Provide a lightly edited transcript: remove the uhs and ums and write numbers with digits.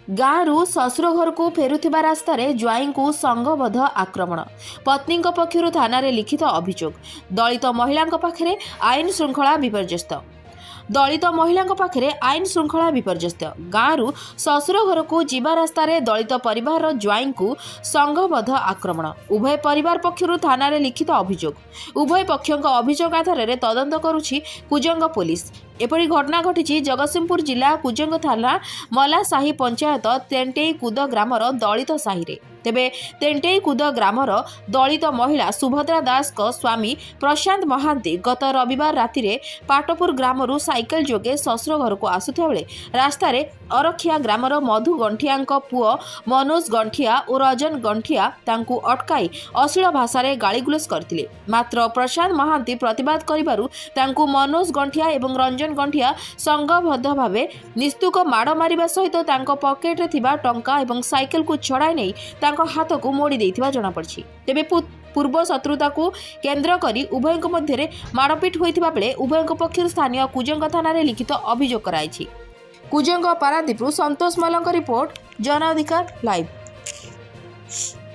गाँव शशुर घर को फेरुथिबा रास्तार ज्वाई को संगबद्ध आक्रमण। पत्नी पक्षर थाना लिखित अभियोग। दलित महिला पाखरे आईन श्रृंखला विपर्यस्त। दलित महिला पाखरे आईन श्रृंखला विपर्यस्त। गाँव शशुर घर को जीवा रास्तार दलित परिवार ज्वाई को संगबद्ध आक्रमण। उभय परिवार पक्षर थाना लिखित अभियोग। उभय पक्षों अभियोग आधार में तदंत करुछि कुजंग पुलिस। एपरी घटना घटी जगतसिंहपुर जिला कुजंग थाना मलासाही पंचायत तेंटेईकुद ग्रामर दलित साही रे। तेबे तेंटेईकुद ग्रामर दलित महिला सुभद्रा दास को स्वामी प्रशांत महांती गत रविवार राति रे पाटपुर ग्रामरू साइकेल जोगे शशुर घर को आसुथिया बेले रास्तार अरखिया ग्रामर मधु गंठिया पुओ मनोज गंठिया और रजन गंठिया तांकु अटकाई अश्लील भाषा गाड़ीगुलज करथिले। मात्र प्रशांत महांती प्रतिवाद करिबारु तांकु मनोज गंठिया एवं रंजन गंठिया संगबद्ध भावे निस्तुक माड़ मारिबा सहित तांको पॉकेट रे थिबा टंका एवं साइकेल को छड़ाई नहीं तांको हाथ को मोड़ी देथिबा जଣା पड़छि। तेबे पूर्व शत्रुता को केन्द्र करी उभयक मध्य माड़पिट होइथिबा बेले उभयक पक्षर स्थानीय कुजंग थाना लिखित अभियोग कराइछि। कुजंग पारादीपरू संतोष मल्लक रिपोर्ट, जन अधिकार लाइव।